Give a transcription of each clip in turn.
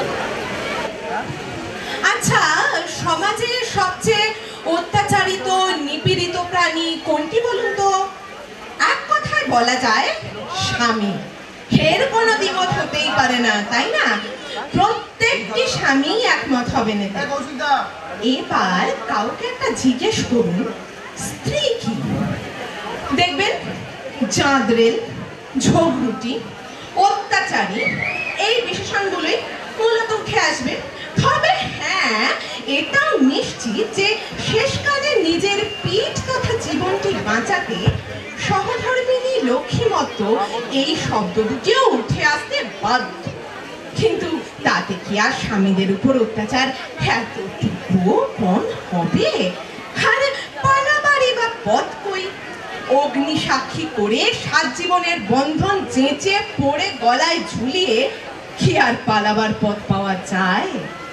আচ্ছা, সমাজে সবচেয়ে অত্যাচারিত নিপীড়িত প্রাণী কোনটি বলুন তো? এক কথায় বলা যায় স্বামী। এর কোনো দ্বিমত হতেই পারে না, তাই না? প্রত্যেকটি স্বামী একমত হবেন এতে। এবার কাউকে একটা জিজ্ঞেস করুন, স্ত্রী কি? দেখবেন জাঁদরেল, ঝগড়ুটি, অত্যাচারী এই বিশেষণগুলোই মূলত উঠে আসবে। তবে হ্যাঁ, এটাও নিশ্চিত যে শেষ কাজে নিজের পিঠ তথা জীবনটি বাঁচাতে সহধর্মিণী লক্ষ্মীমত্ত এই শব্দ দুটিও উঠে আসতে বাধ্য। কিন্তু তাতে কি আর স্বামীদের উপর অত্যাচার এতটুকু কম হবে? আর পালাবাড়ি বা পথ কই? অগ্নি সাক্ষী করে 7 জীবনের বন্ধন চেঁচে পড়ে গলায় ঝুলিয়ে কি আর পালাবার পথ পাওয়া যায়?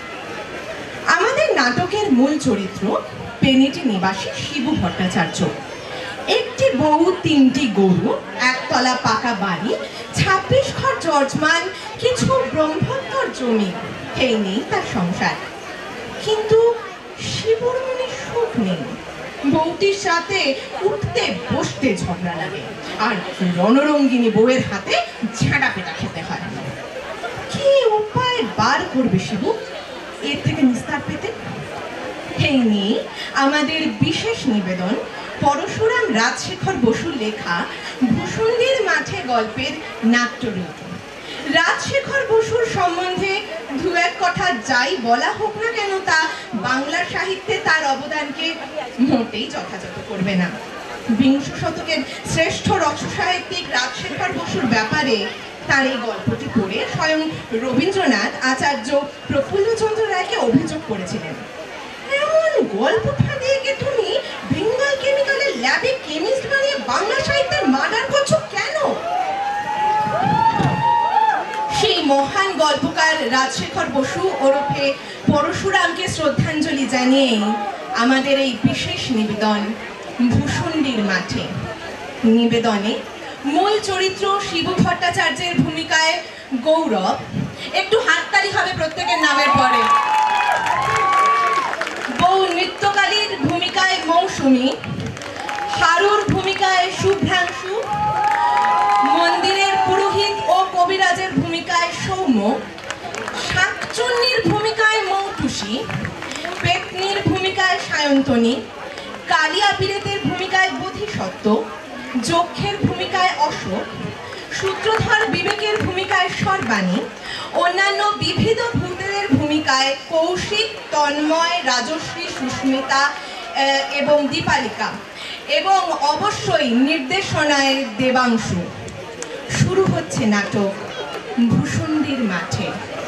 আমাদের নাটকের মূল চরিত্র পেনিটি নিবাসী শিবু ভট্টাচার্য। একটি বউ, 3টি গরু, একতলা পাকা বাড়ি, 26 ঘর যজমান, কিছু ব্রহ্মোত্তর জমি, এই নেই তার সংসার। কিন্তু শিবুর মনে সুখ নেই। বউটির সাথে উঠতে বসতে ঝগড়া লাগে, আর রণরঙ্গিনী বউয়ের হাতে ঝাঁটা পেটা খেতে হয়। কি উপায় বার করবে শিবু এর থেকে নিস্তার পেতে? এই নিয়ে আমাদের বিশেষ নিবেদন পরশুরাম রাজশেখর বসুর লেখা ভূষুন্দির মাঠে গল্পের নাট্যরূপ। রাজশেখর বসুর সম্বন্ধে দু এক কথা যাই বলা হোক না কেন, তা বাংলা সাহিত্যে তার অবদানকে মোটেই যথাযথ করবে না। 20 শতকের শ্রেষ্ঠ রসসাহিত্যিক রাজশেখর বসুর ব্যাপারে তার এই গল্পটি পড়ে স্বয়ং রবীন্দ্রনাথ আচার্য প্রফুল্লচন্দ্র রায়কে অভিযোগ করেছিলেন, এমন গল্প ফাঁদিয়ে গিয়ে তুমি বেঙ্গল কেমিক্যালের ল্যাবে কেমিস্ট বানিয়ে বাংলা সাহিত্যের মার্ডার করছো কেন? সেই মহান গল্পকার রাজশেখর বসু ওরফে পরশুরামকে শ্রদ্ধাঞ্জলি জানিয়ে আমাদের এই বিশেষ নিবেদন ভূষুন্ডির মাঠে। নিবেদনে মূল চরিত্র শিবু ভট্টাচার্যের ভূমিকায় গৌরব। একটু হাততালি হবে প্রত্যেকের নামের পরে। বউ নৃত্যকালীর ভূমিকায় মৌসুমী, হারুর ভূমিকায় শুভ্রাংশু, মন্দিরের পুরোহিত ও কবিরাজের ভূমিকায় সৌম্য, শাকচুন্নির ভূমিকায় মৌটুসী, পেতনির ভূমিকায় সায়ন্তনী, কালিয়া বিলেতের ভূমিকায় বোধিসত্ত্ব, যক্ষের ভূমিকায় অশোক, সূত্রধর বিবেকের ভূমিকায় সর্বাণী, অন্যান্য বিবিধ ভূতের ভূমিকায় কৌশিক, তন্ময়, রাজশ্রী, সুস্মিতা এবং দীপালিকা, এবং অবশ্যই নির্দেশনায় দেবাংশু। শুরু হচ্ছে নাটক ভূষুন্ডির মাঠে।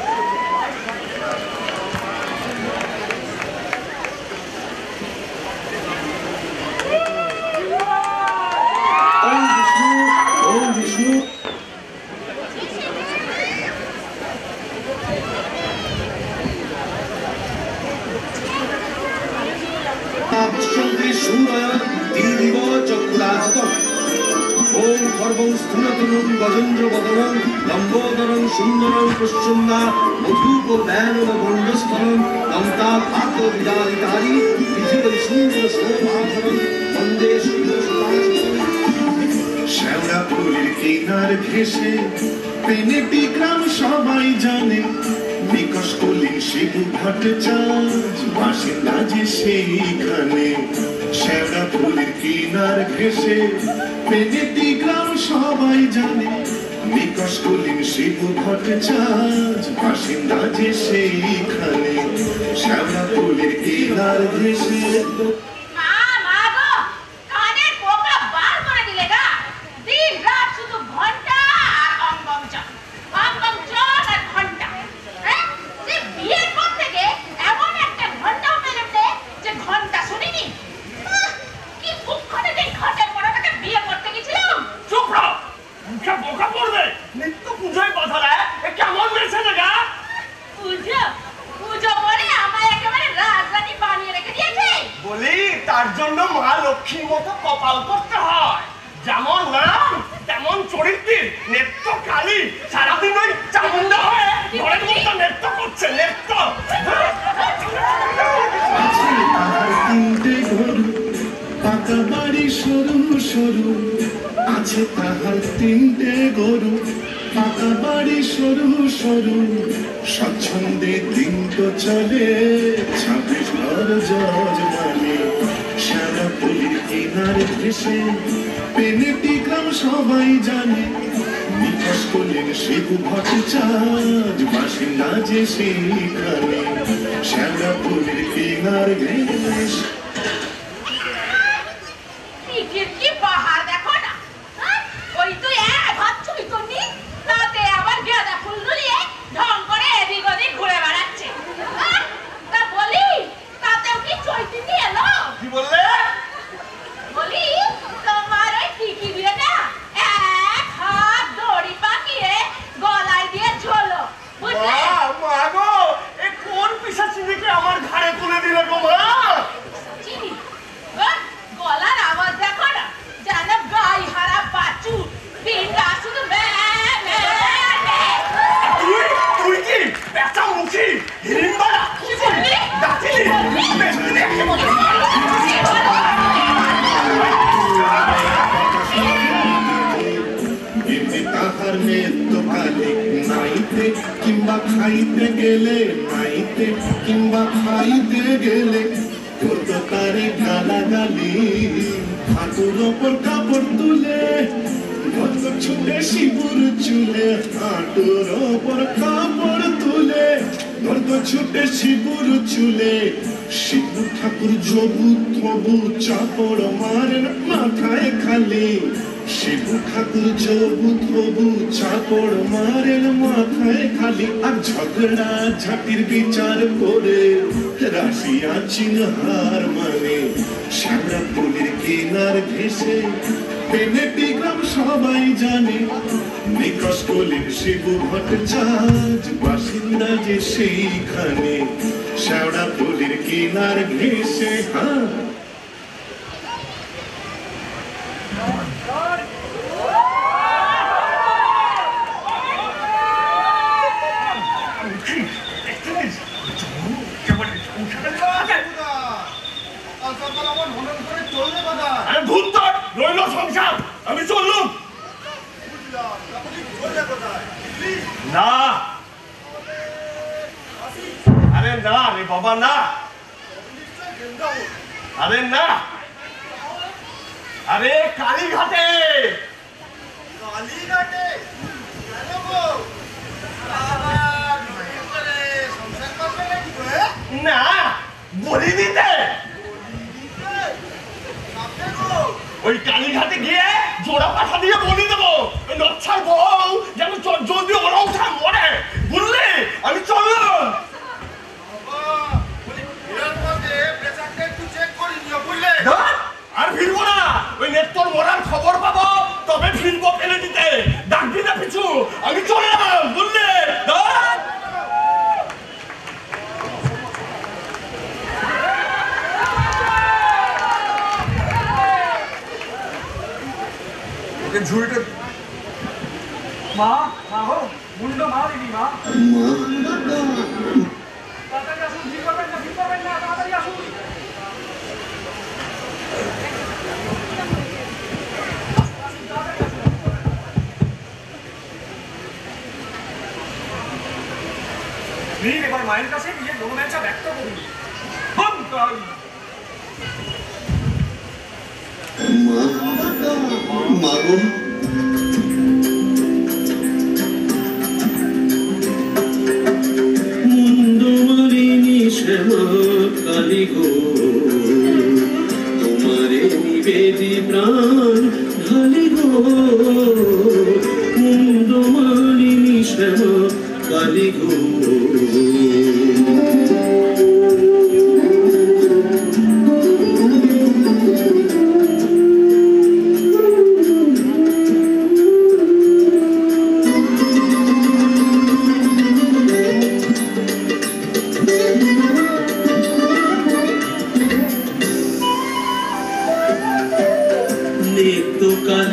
লম্বোদরং সুন্দরং প্রসন্না মধুপ ব্যানম গণ্ডস্থলম দন্তা পাত বিদারিতারি পৃথিবী সুন্দর শোভাধরং বন্দে সুন্দর শ্যাওড়া ফুলের কিনার ঘেঁষে পেনেটি গ্রাম সবাই জানে নিকশ কলিং শিবু ভট্টাচার্য বাসিন্দা যে সেইখানে। শ্যাওড়া ফুলের কিনার ঘেঁষে পেনেটি গ্রাম সবাই জানে নিকশ কলিং শিবু ভট্টাচার্য বাসিন্দা যে সেইখানে। শ্যাওড়া ফুলের কিনার ঘেঁষে তার জন্য মা লক্ষ্মীর মতো কপাল করতে হয়। যেমন নাম তেমন চরিত্রের নেত্রকালী, সারাদিন ওই চামুন্ডা হয়ে ঘরের মতো নৃত্য করতে হচ্ছে নেত্তর। আছে তাহার তিনটে গরু, পাকা বাড়ি সরু সরু। আছে তাহার তিনটে গরু, পাকা বাড়ি সরু সরু। স্বচ্ছন্দে দিন তো চলে, 26 ঘর যজমানে। শ্যাওড়াফুলির কিনার ঘেঁষে পেনেটি গ্রাম সবাই জানে। নিকাশ করলেন শিবু ভট্টাচার্য, বাসিন্দা যে সেইখানে। শ্যাওড়াফুলির কিনার ঘেঁষে কি পাহাড় দেখো না, ওই তো এক হাত ছুঁই করনি, তাতে আবার গাঁদা ফুল নুলিয়ে ঢং করে এদিক ওদিক ঘুরে বেড়াচ্ছে। তা বলি তাতেও কি চৈতন্য এলো? কি বললে? বলি তোমার ওই টিকি বিয়েটা এক হাত দড়ি পাকিয়ে গলায় দিয়ে ঝোলো, বুঝলে? মা গো, এ কোন পিশাচিনিকে আমার ঘাড়ে তুলে দিলে গো মা? চিনি গলার আওয়াজ দেখো না, যেন গাই হারা বাছু দিনটা শুধু তুই কি পেঁচা মুখি হিড়িম্বাড়া? কি বললি? ডাকিলি তাহার নেত্য কালে নাইতে কিংবা খাইতে গেলে, নাইতে কিংবা খাইতে গেলে করতো তারে গালাগালি। হাঁটুর ওপর কাপড় তুলে ধরতো ছুটে শিবুর চুলে। হাঁটুর ওপর কাপড় তুলে ধরতো ছুটে শিবুর চুলে। শিবু ঠাকুর জবু থবু চাপড় মারেন মাথায় খালি। শিবু ঠাকুর জবু থবু চাপড় মারেন মাথায় খালি। আর ঝগড়া ঝাঁটির বিচার করে রাশিয়া চীন হার মানে। শ্যাওড়াফুলির কিনার ঘেঁষে পেনেটি গ্রাম সবাই জানে। নিকাশ করলেন শিবু ভট্টাচার্য, বাসিন্দা যে সেইখানে। শ্যাওড়াফুলির কিনার ঘেঁষে সংসার আমি চললুম না। আরে না রে বাবা না, আরে না, আরে কালীঘাটে। কালীঘাটে না বলি দিতে, ওই কালীঘাটে গিয়ে জোড়া পাঠা দিয়ে বলি দেবো নচ্ছার বউ যেন যদি ওরা উঠা মরে, বুঝলি? আমি চললাম। আর ফিরবো না, ওই নেত্তর মরার খবর পাবো তবে ফিরবো ফেলে দিতে। ডাকবি না পিছু, আমি চললাম, বুঝলি? ঝুড়িটা মা মা হো মুন্ড মা দিদি মা তাড়াতাড়ি আসুন, ভিড় করবেন না, তাড়াতাড়ি আসুন। এবার মায়ের কাছে নিজের মনোবাঞ্ছা ব্যক্ত করুন। মাগো মুন্ডমালিনী শ্যামা কালী গো, তোমারে নিবেদি প্রাণ ঢালি গো। মুন্ডমালিনী শ্যামা কালী গো,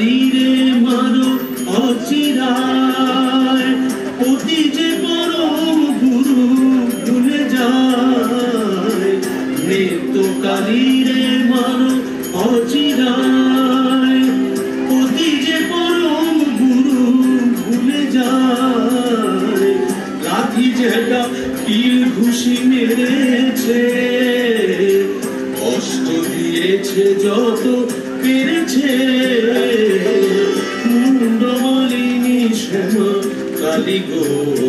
কালীরে মারো অচিরায় অতি যে বড় কিল ঘুষি মেরেছে, কষ্ট দিয়েছে যত পেরেছে, মুন্ডমালিনী শ্যামা কালী গো।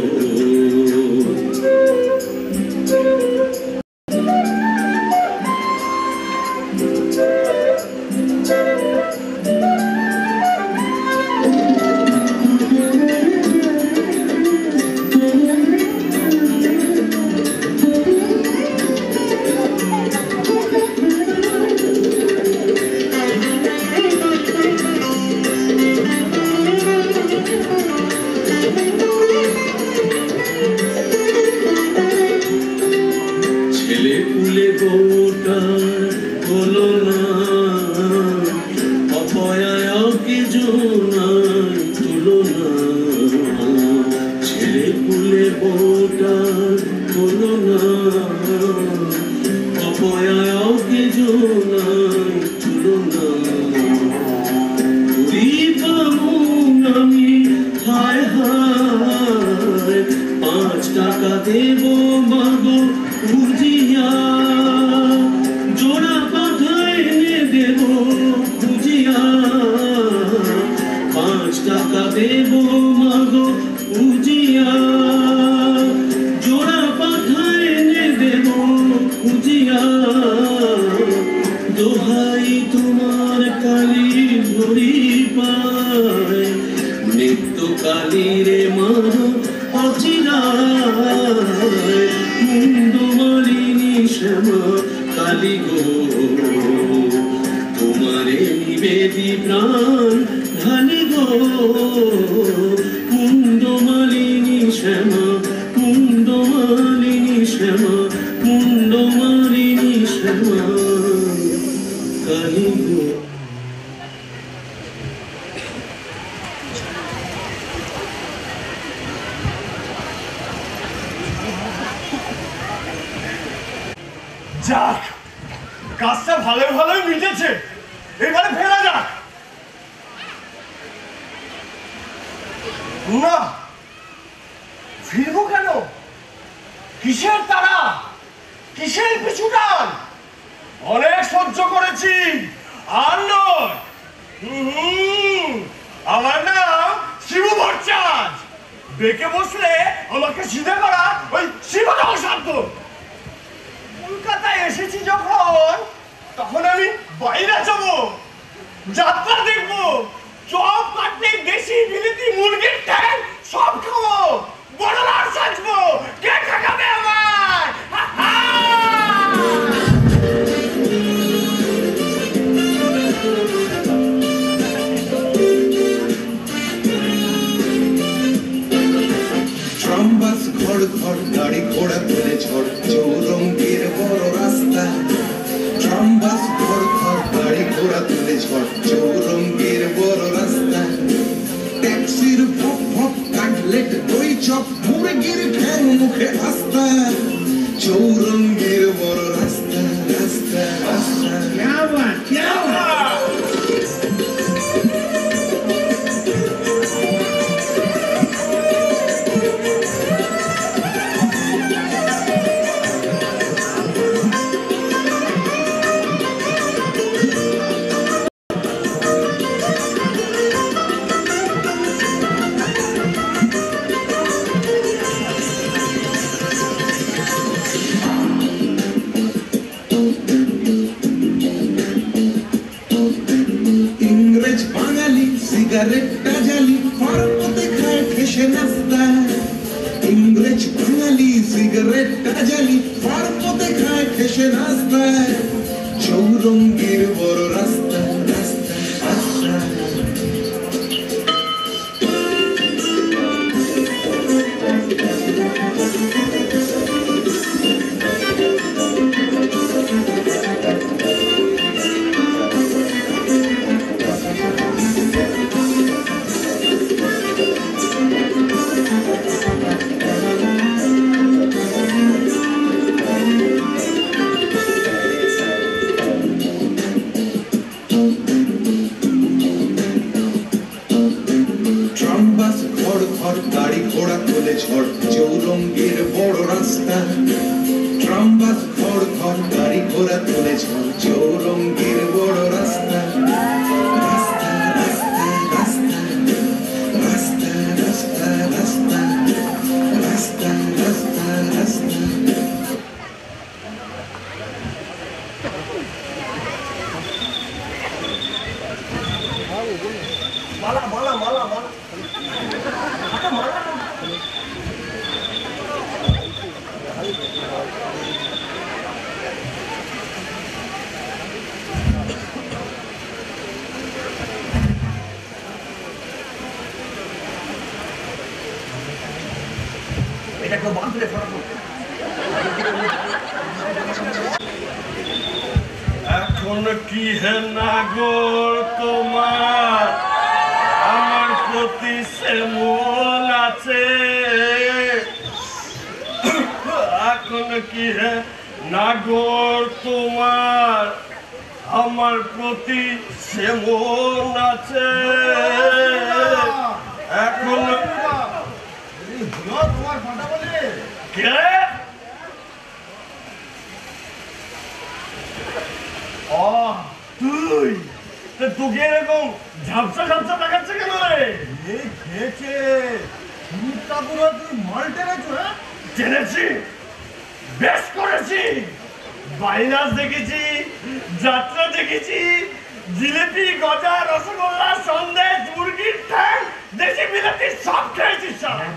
যাক, কাজটা ভালোই ভালোই মিটেছে, এবারে ফেরা যাক। না, ফিরবো কেন? কিসের তারা, কিসের পিছুটান? অনেক সহ্য করেছি, আর নয়। আমার নাম শিবু ভট্টাচার্য। বেঁকে বসলে আমাকে সিধে করা ওই শিবটাও সাধ্য। কলকাতায় এসেছি যখন, তখন আমি বাইরে যাবো, যাত্রা দেখবো, চপ কাটলে দেশি বিলেতি মুরগির ট্যাং সব খাবো, বড় লাট সাজবো। কে ঠকাবে আমায়? ট্রামবাস ঘর ঘর গাড়ি ঘোড়া তুলে ঝড়, চৌরঙ্গের বড় রাস্তা। ট্রামবাস ঘর ঘর গাড়ি ঘোড়া তুলে ঝড়, চৌরঙ্গের বড় রাস্তা। ট্যাক্সির ভক ভক কাটলেট দই চপ, মুরগির ঠ্যাং মুখে আস্তা। চৌরঙ্গের বড় রাস্তা, রাস্তা, রাস্তা। क्या बात, क्या बात। সিগারেটটা জ্বালি, খড়পথে খায় ঠেসে নাস্তা। ইংরেজ বাঙালি সিগারেটটা জ্বালি, খড়পথে খায় ঠেসে নাস্তা। চৌরঙ্গের বড় রাস্তা, রাস্তা, রাস্তা। রাস্তা ট্রামবাস খড় খড় গাড়ি ঘোড়া তুলে ঝড় চৌরঙ্গের বড় রাস্তা রাস্তা রাস্তা রাস্তা রাস্তা রাস্তা রাস্তা রাস্তা রাস্তা রাস্তা মালা মালা মালা মালা এটা কেউ বাঁধলে এখন কি হে নাগর তোমার আমার প্রতি সেমন আছে এখন কি হে নাগর তোমার আমার প্রতি সেমন আছে এখন তোমার কথা বলে কে তুই তোকে এরকম ঝাপসা ঝাপসা দেখাচ্ছে কেন রে খেয়েছে তুই মাল টেনেছ হ্যাঁ টেনেছি বেশ করেছি বাইনাস দেখেছি যাত্রা দেখেছি জিলিপি গজা রসগোল্লা সন্দেশ মুরগির ঠ্যাং দেশি বিলাতি সব খেয়েছিস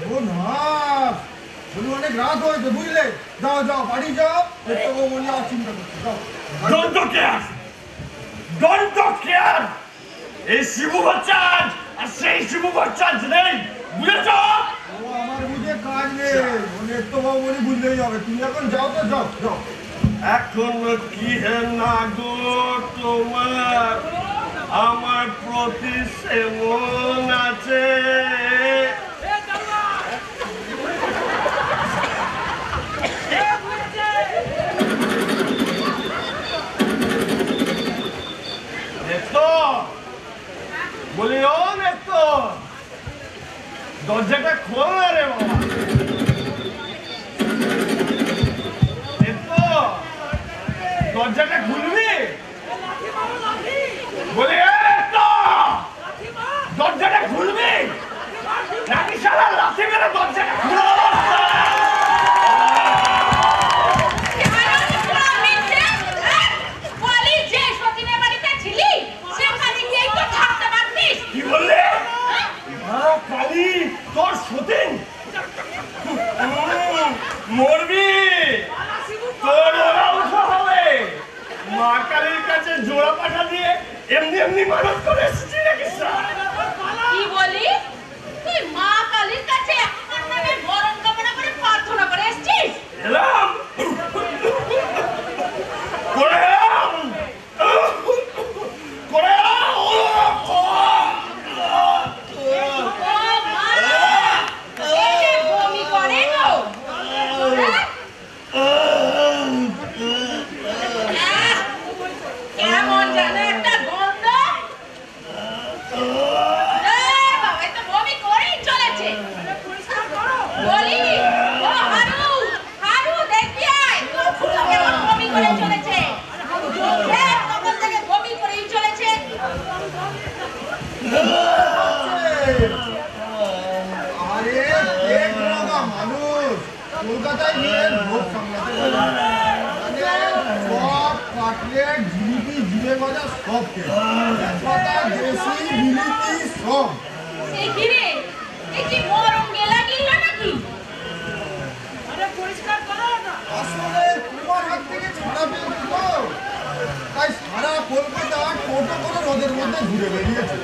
অনেক রাত হয়েছে বুঝলে যাও যাও বাড়ি যাও মনে চিন্তা করছি যাও ডোন্ট কেয়ার ডোন্ট কেয়ার এই শিবু বাচ্চাজ আর সেই শিবু বাচ্চাজ নেই বুঝেছ আমার বুঝে কাজ নেই অনেক তো বলি বুঝলেই হবে তুমি এখন যাও তো যাও যাও এখন কি হে নাগর তোমার আমার প্রতি সেমন আছে বলি ও নেতো দরজাটা খোল না রে বাবা নেতো দরজাটা খুলবি বলি নেতো দরজাটা খুলবি নাকি সারা লাথি মেরে দরজাটা খুলে তোর সতীন মরবি তোর অংশ হবে মা কালীর কাছে জোড়া পাঠা দিয়ে এমনি এমনি মানত করে এসেছি নাকি কি বলি তুই মা কালীর কাছে আমার নামে বরণ কামনা করে প্রার্থনা করে এসেছিস এলাম করে এলাম করে কেমন জানো একটা গন্ধ কলকাতায় গিয়ে ভোগ সামলাতে সব কাটলেট জিলিপি জিলে গজা সব দেশি বিলিতি সব আসলে তোমার হাত থেকে ছাড়া পেয়েছি তো তাই সারা কলকাতা টোটো করে রোদের মধ্যে ঘুরে বেরিয়েছে।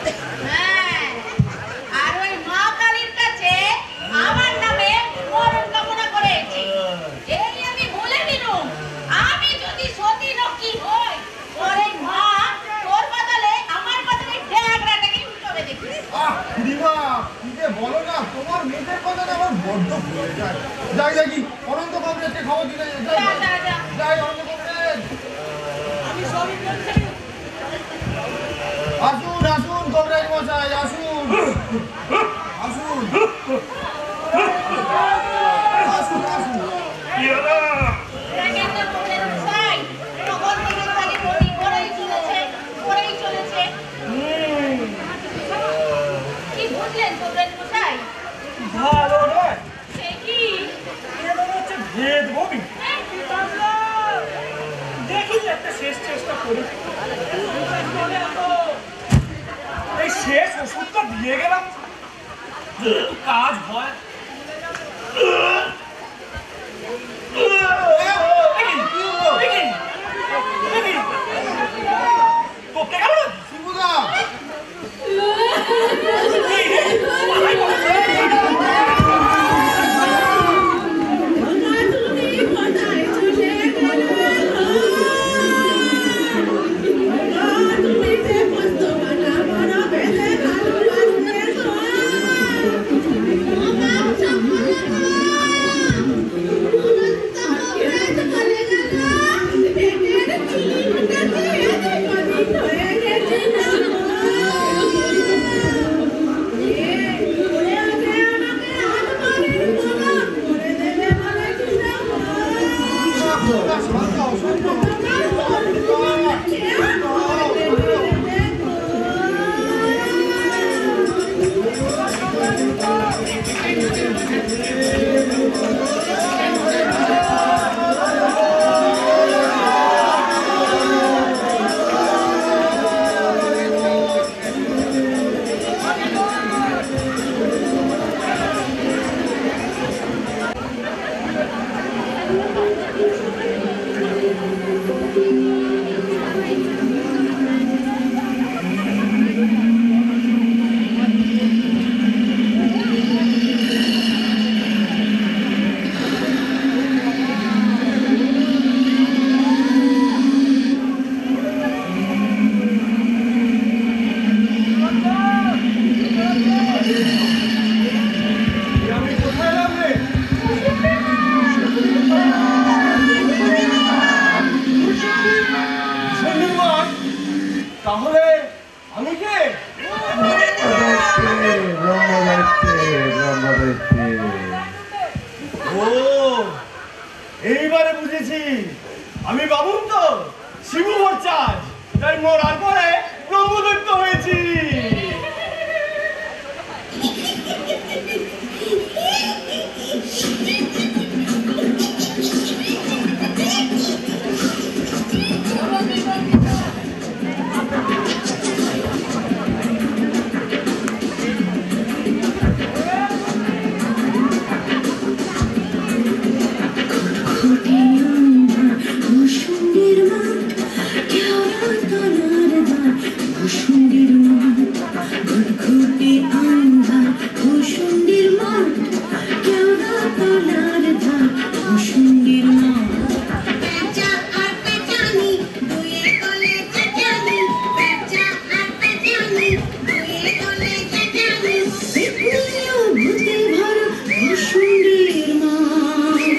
আর ওই মা কালীর কাছে আমার নামে মরণ কামনা করেছি। এই আমি বলে দিলুম, আমি যদি সতী লক্ষ্মী হই ওরে মা তোর বদলে আমার বদলে ড্যাগরাটাকে উঠবে দেখি। দিবা কি যে বলো না, তোমার মেয়েদের কথা না আমার বড্ড ভুলে যায়। যাই যাই অনন্ত কংগ্রেসকে খবর দিলে যাই অনন্ত কংগ্রেস। আমি সবই বলছি। আসুন আসুন কংগ্রেস মশাই আসুন আসুন আসুন আসুন। ভেদ বমি দেখি একটা শেষ চেষ্টা করি। এই শেষ ওষুধটা দিয়ে গেলাম, কাজ হয়। করতে গেল এইবারে বুঝেছি আমি বাবুন তো শিবু ভট্টাচার্য, তাই মরার পরে ব্রহ্মদৈত্য হয়েছি। Bhushundir Mathe, Durgotsav, Andhar, Bhushundir Mathe, Kyara Talar Dhar, Bhushundir Mathe. Pecha ar pechani, duye tole chechani, pecha ar pechani, duye tole chechani, Bhutniyo bhuti bhara Bhushundir Mathe.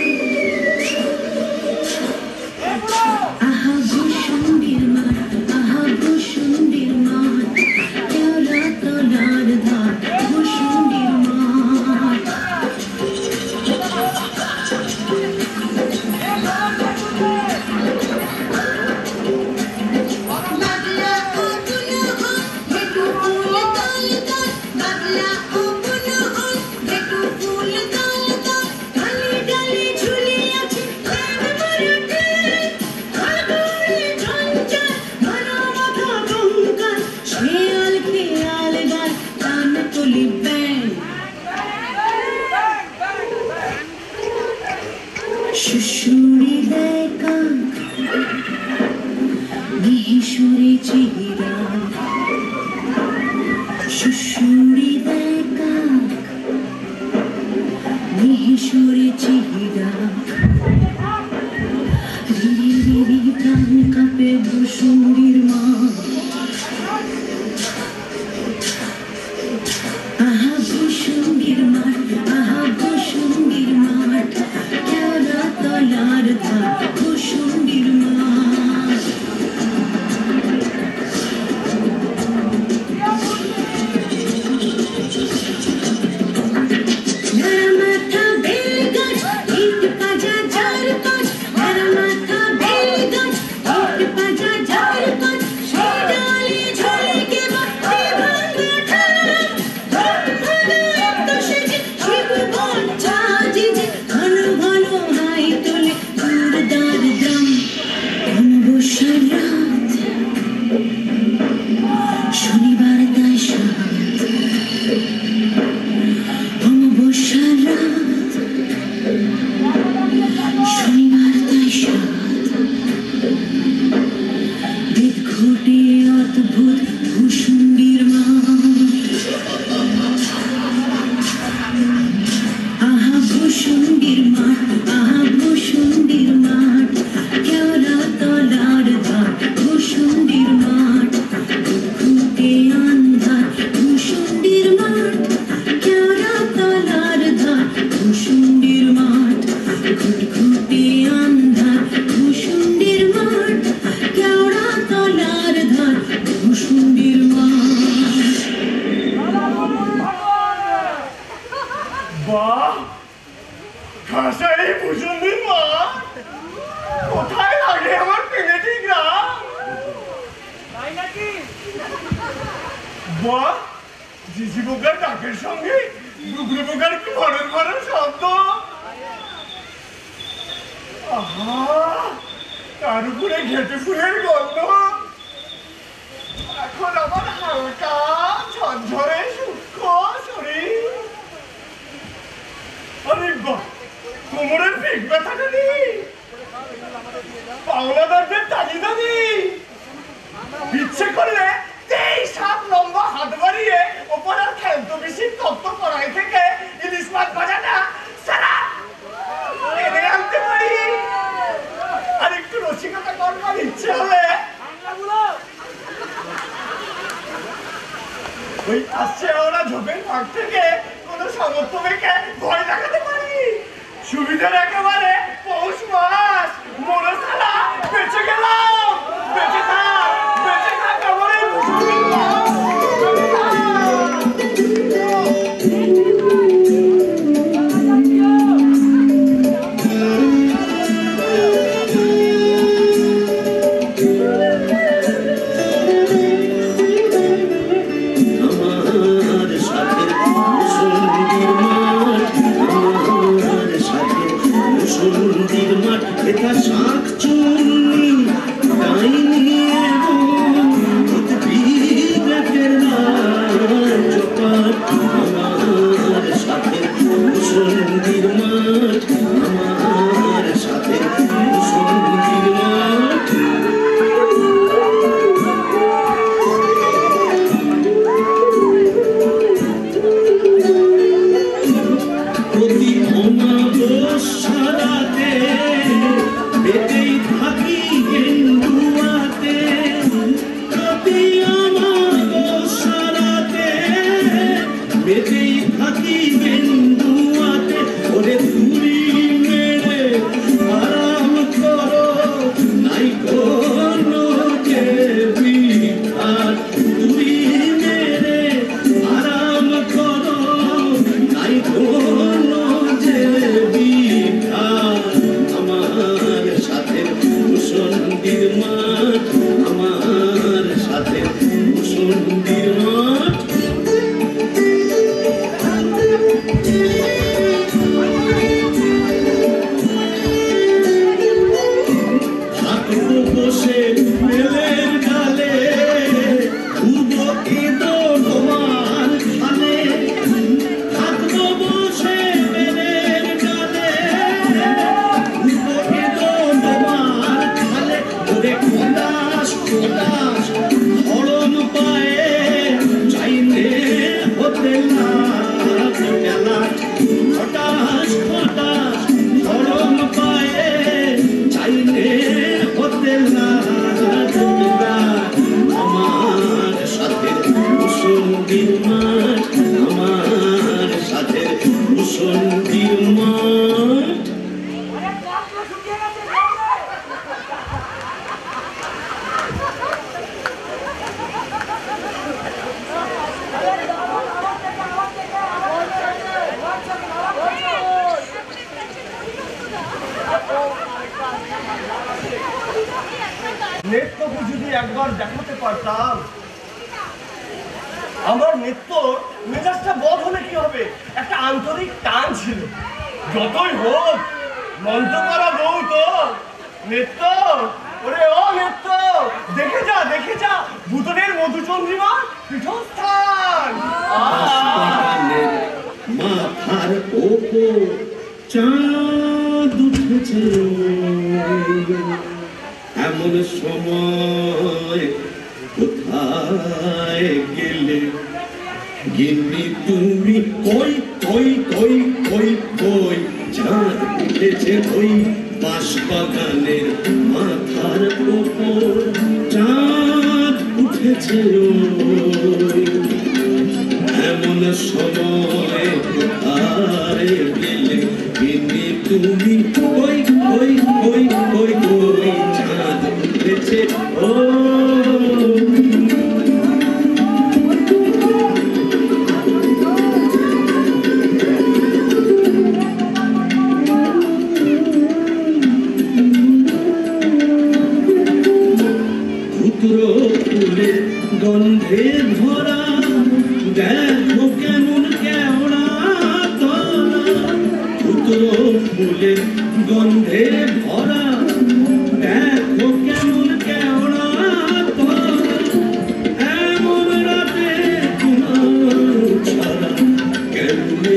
Aha Bhushundir Mathe, aha Bhushundir Mathe, Kyara talar dhar, Bhushundir Mathe. Bagla o puno betu phul dal dal, bagla o puno betu phul dal dal, dale dale jhuli ache প্রাণ ভরতে, আগুনে ঝঞ্ঝার ঘন মাথা গঙ্গার, শেয়াল খেয়াল গান টান তুলি ব্যাং। শুশুড়ি দেয় কান, মিহিসুরে চেহারা, শুশুড়ি দেয় কান, মিহিসুরে চেহারা, রিরি রিরি প্রাণ কাঁপে বসুন্ধির মাথে। আহা বসুন্ধির মাথে, আহা বসুন্ধির মাথে, কেওড়া তলার ধার, বসুন্ধির মাথে। নারা মাথা বেল গাছ, ইট পাজা ঝাড় পাঁচ, নারা মাথা বেল গাছ, ইট পাজা ঝাড় ঘুটঘুটে আন্ধার ভূষুন্ডির মাঠ, কেওড়া তলার ধার ভূষুন্ডির মাঠ। বাহ, খাসাই ভূষুন্ডির মাঠ, কোথায় লাগে আমার পেনেটি গ্রাম? তাই নাকি? বাহ, জিজি বোকার ডাকের সঙ্গে গুগলু বোকার কি ঘরের ঘরের শব্দ। আহা, তার উপরে ঘেটে ফুলের গন্ধ। এখন আমার হালকা ঝরঝরে সূক্ষ্ম শরীর। আরে বাহ, কোমরের পিঠ ব্যথাটা নেই, পাওনাদারদের তাগিদা নেই। ইচ্ছে করলে 23 নম্বর হাত বাড়িয়ে ওপরের খেলতো বেশি তত্ত্ব করাই থেকে ইলিশ মাছ ভাজাটা সারা এনে আনতে পারি। আর একটু রসিকতা করবার ইচ্ছে হলে ওই আসছে ওরা ঝোপের ফাঁক থেকে কোনো সমর্থ মেয়েকে ভয় দেখাতে পারি। সুবিধার একেবারে পৌষ মাস, মনে সালা বেঁচে গেলাম। বেঁচে থাক, বেঁচে থাক আমার এই ভূষুন্ডির মাঠ। নেত্রকে যদি একবার দেখাতে পারতাম। আমার নেত্রর মেজাজটা বদ হলে কি হবে, একটা আন্তরিক টান ছিল। যতই হোক মন্ত্র করা বউ তো। নেত্র, ওরে ও নেত্র, দেখে যা দেখে যা ভূতনের মধুচন্দ্রিমা পীঠস্থান। মাথার ওপর চাঁদ উঠেছে, এমন সময় কোথায় গেলে গিন্নি তুমি? কই কই কই কই কই চাঁদ উঠেছে ওই বাঁশবাগানের মাথার ওপর, চাঁদ উঠেছে এমন সময় কোথায় গেলে গিন্নি তুমি? কই গন্ধে ভরা দেখো কেমন কেওড়া তলা উত্তর ফুলের গন্ধে ভরা দেখো কেমন কেওড়া তলা এমন রাতে তোমার ছাড়া কেমনে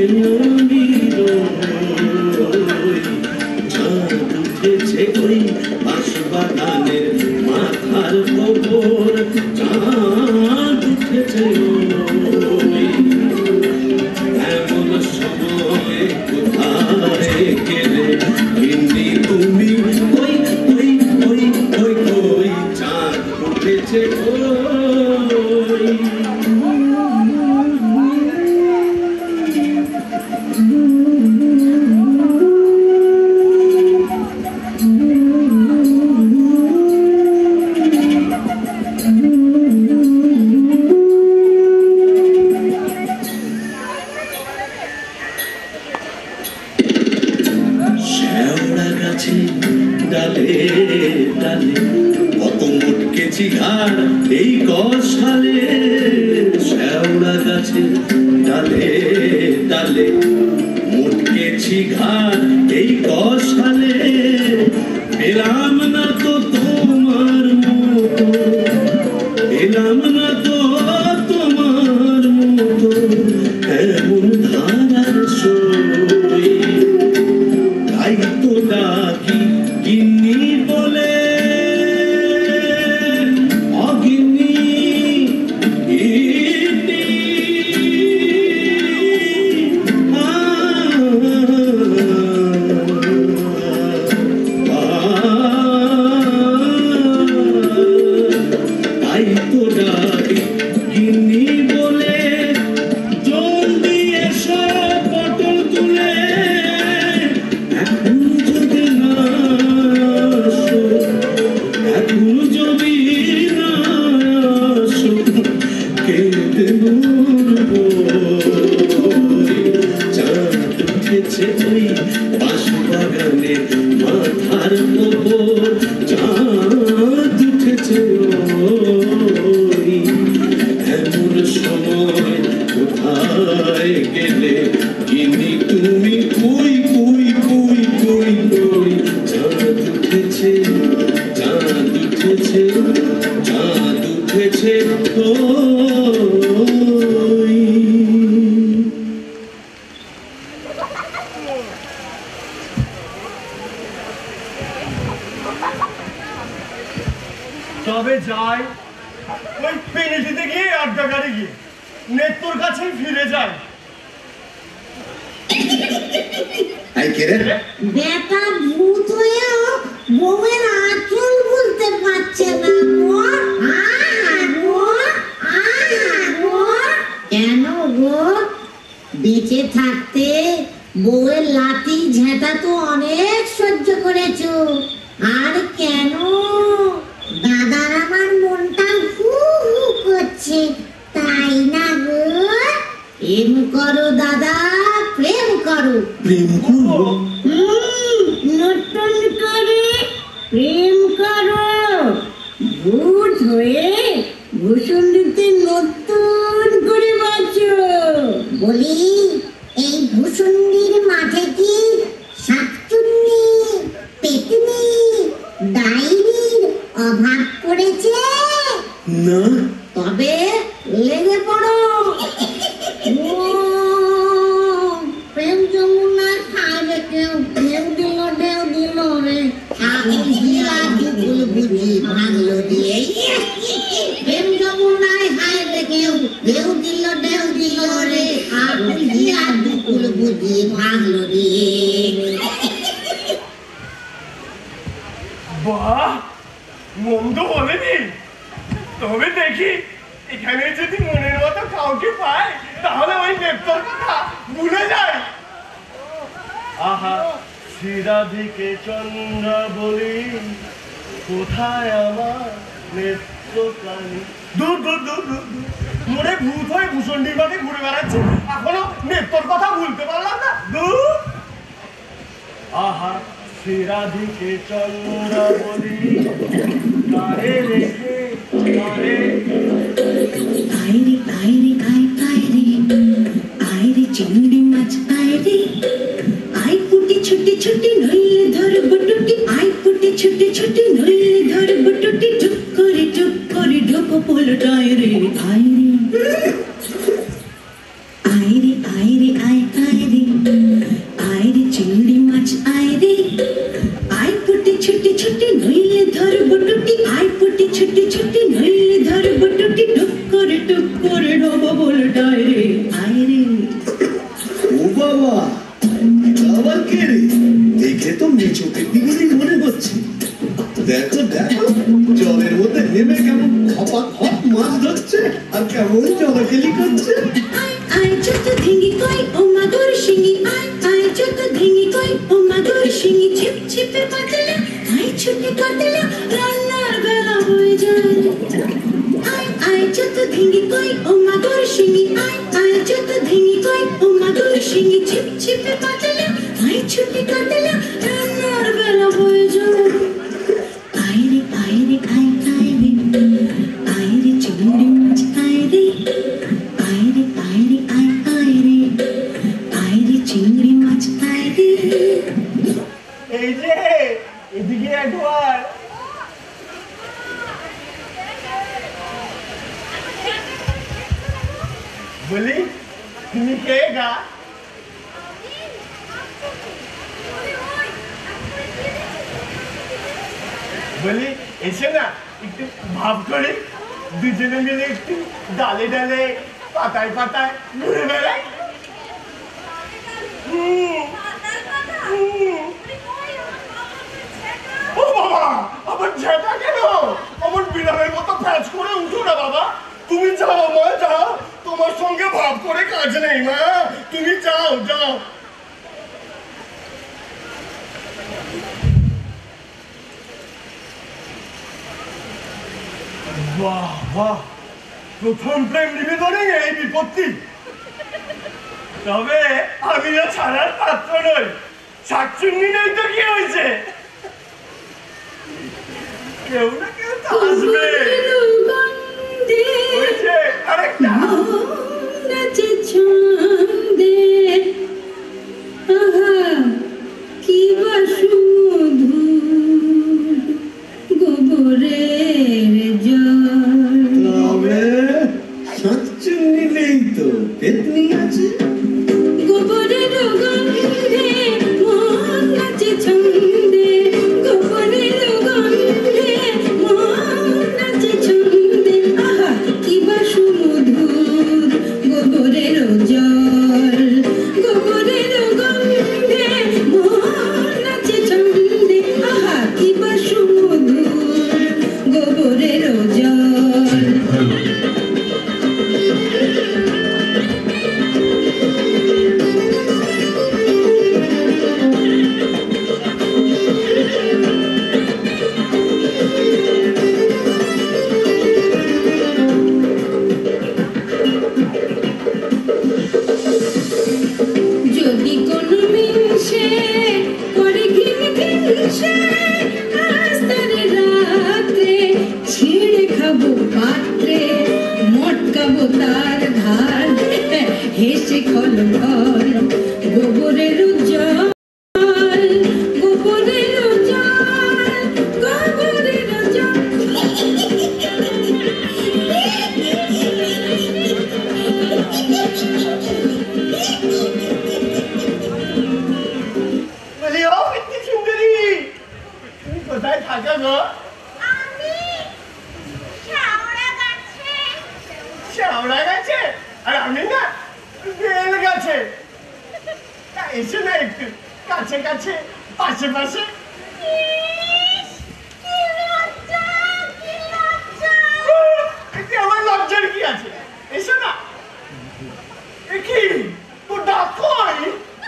চাঁদ উঠেছে ওই বাঁশবাগানের মাথার খবর চাঁদ উঠেছে এমন সময় কোথায় গেলে হিন্দি তুমি ওই ওই ওই ওই ওই চাঁদ উঠেছে ওই ডালে ডালে কত মুটকেছি ঘাড় এই কষালে শ্যাওড়া গাছে ডালে ডালে মুটকেছি ঘাড় এই কষালে পেলাম না তো তোমার মতো পেলাম না তো তোমার মতো এমন ধারার সই তাই তো ডাকি গিন্নি বলে অগিন্নি গিন্নি তাই তো ডাকি গিন্নি বলে জলদি এসো পটল তুলে এখন যদি না আসো এখন যদি না আসো কেঁদে মরবো চাঁদ উঠেছে ওই বাঁশবাগানে মাথার উপর চাঁদ উঠেছে ওই এমন সময় কোথায় গেলে গিনি তুমি কই কই কই কই কই চাঁদ উঠেছে চাঁদ উঠেছে চাঁদ উঠেছে ওই তবে যাই ওই পেনেটিতে গিয়ে আড্ডা গাড়ি গিয়ে নেত্তর কাছেই ফিরে যায়। এই কে রে? বেটা ভূত হয়েও বউয়ের আঁচল বলতে পারছে না কেন গো? বেঁচে থাকতে বউয়ের লাঠি ঝেঁটা তো অনেক সহ্য করেছো, আর কেন? দাদার আমার মনটা হু হু করছে, তাই না গো? প্রেম করো দাদা, প্রেম করো। প্রেম করবো? নতুন করে প্রেম করো। ভূত হয়ে ভূষুন্ডিতে নতুন করে বাঁচো। বলি এই ভূষুন্ডির মাঠে কি শাকচুন্নি, পেতনি, ডাইনির অভাব পড়েছে? না। তবে লেগে পড়ো। প্রেম যমুনা খাবে কেউ, ঢেউ দিল রে, আগুন হিয়া দুকুল বুঝি ভাঙলো দিয়ে। প্রেম যমুনায় হাইবে কেউ, ঢেউ দিল রে, আগুন হিয়া দুকুল বুঝি ভাঙলো দিয়ে। বাহ, মন্দ বলেনি। তবে দেখি এখানে যদি মনের মতো কাউকে পায় তাহলে ওই নেত্তর কথা ভুলে যায়। আহা শ্রীরাধিকে চন্দ্র বলি, কোথায় আমার নেত্রকালী। দূর দূর দূর দূর দূর, মনে ভূত হয়ে ভূষণ্ডির মাঠে ঘুরে বেড়াচ্ছে, এখনো নেত্তর কথা ভুলতে পারলাম না। দূর। আহা রাধিকে চন্দ্রাবলী কারে রেখে কারে আইরে আইরে আয় আইরে আইরে চিংড়ি মাছ আইরে আই পুটি ছুটি ছুটি নইলে ধর বটুটি আই পুটি ছুটি ছুটি নইলে ধর বটুটি টুক করে ঢোকো পোলটায় রে আইরে আইরে আইরে আয় আইরে আইরে চিংড়ি মাছ আইরে আই পুটি ছুটি ছুটি নইলে ধর বটুটি আই পুটি ছুটি ছুটি নইলে ধর বটুটি টুক করে ঢোকো পোলটায় রে আইরে ও বাবা আবার কে রে? দেখে তো মেচোকে দিগুলি মনে হচ্ছে। দেখো দেখো জলের মধ্যে নেমে কেমন খপাত খপ মাছ ধরছে আর কেমন জলাকেলি করছে। আয় যত ধিঙ্গি কই ও মাগুর শিঙি আয় যত ধিঙ্গি কই ও মাগুর শিঙি ছিপ ছিপে পাতলা আয় ছুটে কাটলা রান্নার বেলা হয়ে যায় আয় যত ধিঙ্গি কই ও মাগুর শিঙি আয় যত ধিঙ্গি কই ও মাগুর শিঙি ছিপ ছিপে পাতলা আয় ছুটে কাটলা রান্নার বেলা হয়ে যায় আইরে আইরে আয় আইরে আইরে চিংড়ি মাছ আইরে আইরে আইরে আয় আইরে আইরে চিংড়ি মাছ আইরে এই যে এদিকে একবার বলি তুমি কে গা? বলি এসে না একটু ভাব করি দুজনে মিলে একটু ডালে ডালে পাতায় পাতায় ঘুরে বেড়াই। ও বাবা আমার ঝেঁটা কেন? আমার বিড়ালের মতো প্যাচ করে উঠো না বাবা। তুমি যাও মা যাও, তোমার সঙ্গে ভাব করে কাজ নেই মা, তুমি যাও যাও। বাহ বাহ, প্রথম প্রেম নিবেদনে এই বিপত্তি। তবে আমি না ছাড়ার পাত্র নই, শাকচুন্নি নেই তো কি হয়েছে, কেউ না কেউ তো আসবে। হয়েছে আরেকটা নাচে ছন্দে আহা কি বাসুধু গোবরের জল। তবে শাকচুন্নি নেই তো, পেতনি আছে। গোবরের গন্ধে মন নাচে ছন্দে গোবরের গন্ধে মন নাচে ছন্দে আহা কি বাসুমধুর গোবরের জল গোবরের গন্ধে মন নাচে ছন্দে আহা কি বাসুমধুর গোবরের জল। যদি কোনো মিনসে করে ঘিন ঘিনসে আস্তারে রাত্রে ছিঁড়ে খাবো পাত্রে মটকাবো তার ধার হেসে খল ঘর গোবরের জল গোবরের জল গোবরের জল। বলি ও পিতৃ সুন্দরী, তুমি কোথায় থাকো গো? আমি শাওড়া গাছে। শ্যাওড়া গাছে? আর আমি না বেল গাছে। তা এসে না একটু কাছে কাছে পাশে পাশে। ইস, কি লজ্জা, কি লজ্জা। এতে আমার লজ্জার কি আছে? এসো না। এ কি তোর দাঁত কই?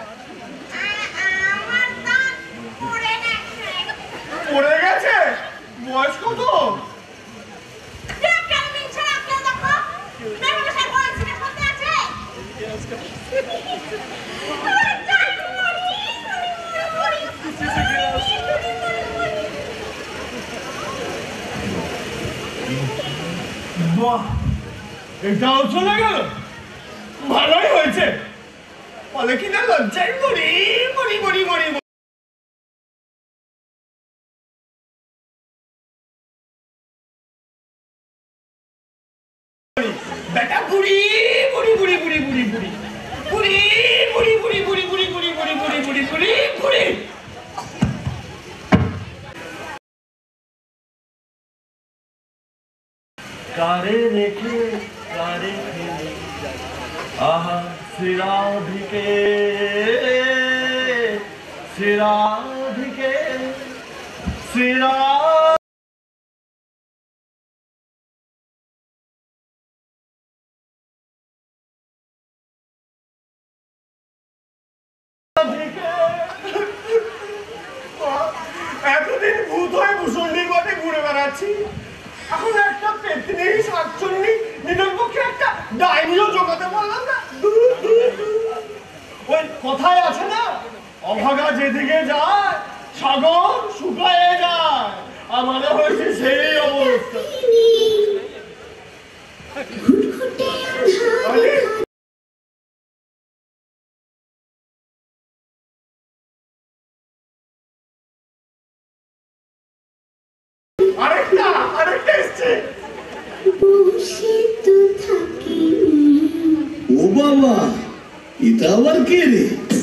আমার দাঁত পড়ে গেছে। পড়ে গেছে? বয়স কত? দেখ কেন মিনছে না, কেউ দেখো। মেঘমশাই বলছে না, কোথায় আছে? আমার জান মরি, মরি, মরি, মরি। বাহ, এটাও চলে গেল, ভালোই হয়েছে। ফলে কিনা লজ্জায় মরি মরি মরি মরি। বেটা বুড়ি বুড়ি বুড়ি বুড়ি বুড়ি বুড়ি বুড়ি বুড়ি বুড়ি বুড়ি বুড়ি বুড়ি বুড়ি বুড়ি বুড়ি বুড়ি বুড়ি। কারে রেখে কারে ফেলে আহা শ্রীরাধিকে শ্রীরাধিকে শ্রীরা এতদিন ভূত হয়ে ভূষণ্ডির মধ্যে ঘুরে বেড়াচ্ছি, এখন একটা পেতনি শাকচুন্নি নিজের পক্ষে একটা ডাইনিও জোগাতে পারলাম না। ওই কথায় আছে না, অভাগা যেদিকে যায় সাগর শুকায়ে যায়, আমাদের হয়েছে সেই অবস্থা। আরেকটা আরেকটা এসছে। ও বাবা, এটা আবার কে রে?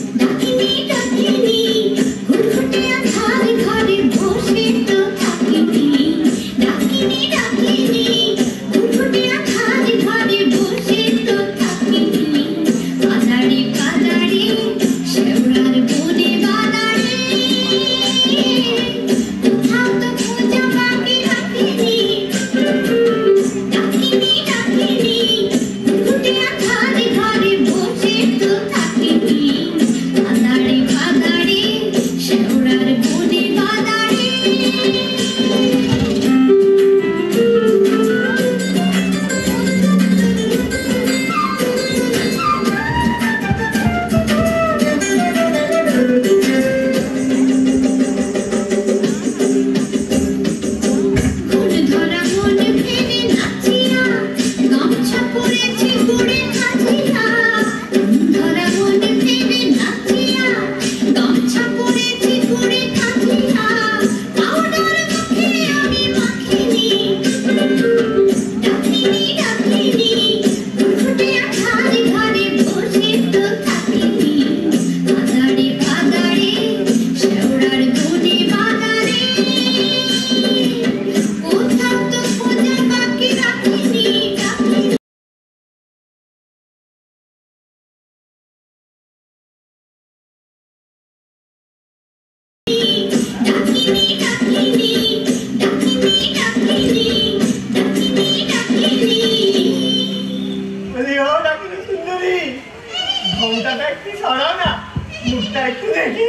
ঘন্টাটা একটু সরাও না, মুখটা একটু দেখি।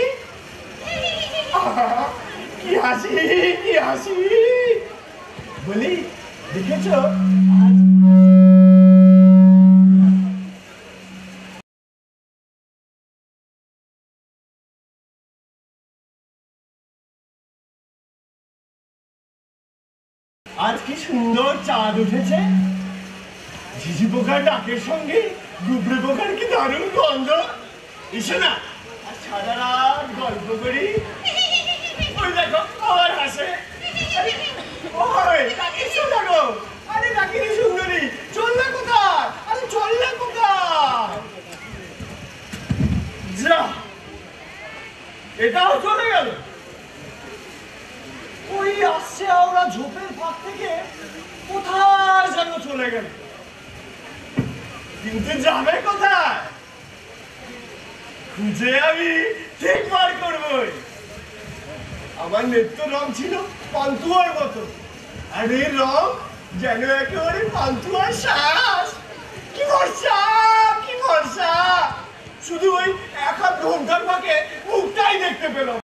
কি হাসি কি হাসি। বলি দেখেছ আজ কি সুন্দর চাঁদ উঠেছে, ঝিঝি পোকার ডাকের সঙ্গে গুবরে পোকার কি দারুণ গন্ধ। এসো না আর সারা রাত গল্প করি। ওই দেখো আবার হাসে। ওই ডাকিস দেখো, আরে ডাকিনি সুন্দরী, চললে কোথায়? আরে চললে কোথায়? যা, এটাও চলে গেল। ওই আসছে ওরা ঝোপের ফাঁক থেকে কোথায় যেন চলে গেল, কিন্তু যাবে কোথায় খুঁজে আমি ঠিক বার করবই। আমার নেত্র রং ছিল পান্তুয়ার মতো, আর এই রং যেন একেবারে পান্তুয়ার শ্বাস। কি ভরসা কি ভরসা, শুধু ওই এক হাত ঘন্টার ফাঁকে মুখটাই দেখতে পেলাম।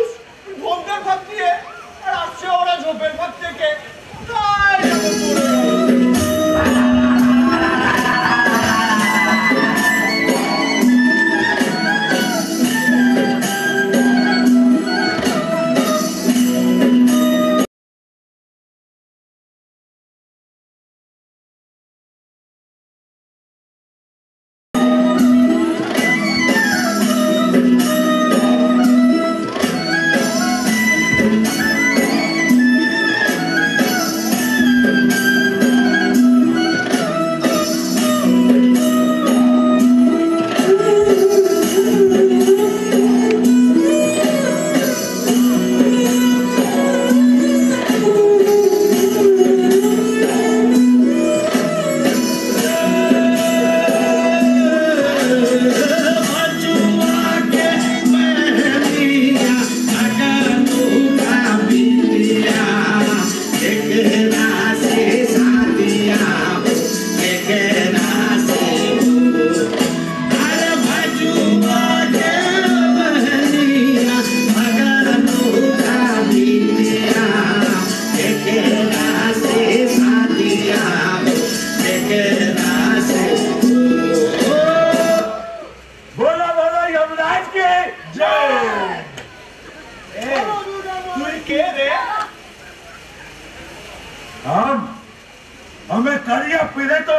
ঘন্টার ফাঁক দিয়ে আর আসছে ওরা ঝোপের ফাঁক থেকে, তাই हमें करिया पीरे तो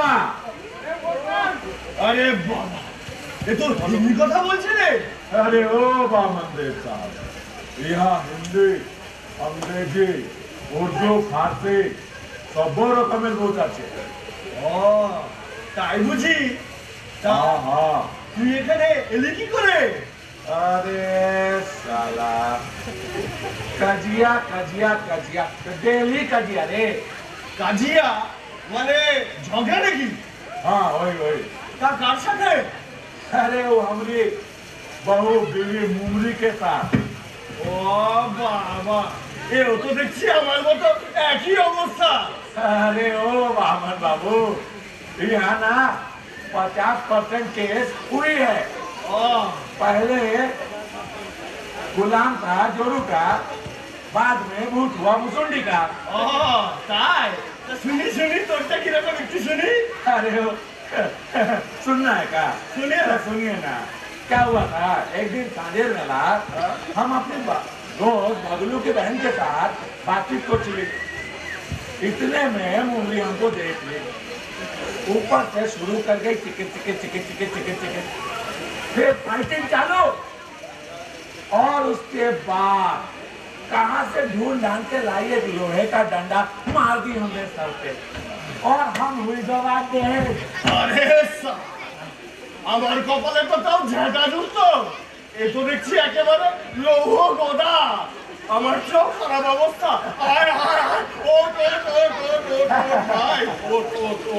अरे बाबा ये तो हिंदी कथा बोलছে रे अरे ओ बामनदेव साहब यहाँ हिंदी अंग्रेजी उर्दू फारसी सब रकमेर बोझ আছে ও তাই বুঝি হ্যাঁ হ্যাঁ তুই এখানে এলি কি করে আরে শালা কাজিয়া কাজিয়া কাজিয়া ডেলি কাজিয়া রে কাজিয়া মানে ঝগড়া নাকি हाँ वही वही क्या कार साथे अरे वो हमारी बहू बीवी मुमरी के साथ ओ बाबा ये वो तो देखिए हमारे वो तो एक ही अवस्था अरे ओ बामन बाबू यहाँ ना 50% केस हुई है पहले गुलाम था जोरू का बाद में भूत हुआ मुसुंडी का ताई तो सुनी सुनी तोड़ता की रकम इतनी सुनी अरे हो सुनना है क्या सुनिए ना क्या हुआ था एक दिन सांझेर मेला हम अपने दोस्त बगलू के बहन के साथ बातचीत को चली इतने में मुमरी हमको देख ली ऊपर से शुरू कर गई chicken chicken chicken chicken chicken chicken फिर फाइटिंग चालू और उसके बाद कहां से ढूंढ ढांढ के लाई एक लोहे का डंडा मार दी हमें सर पे और हम हुई जवाब दे अरे আমার কপালে তো তাও ঝাঁটা ঢুকতো এ তো দেখছি একেবারে লৌহ গোদা আমার চোখ খারাপ অবস্থা আয় আয় আয় ও ভাই ও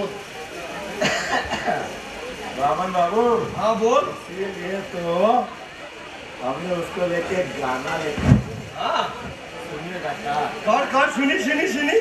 बामन बाबू हाँ बोल ये तो हमने उसको लेके गाना लेके हाँ सुनिए काका कर सुनी सुनी सुनी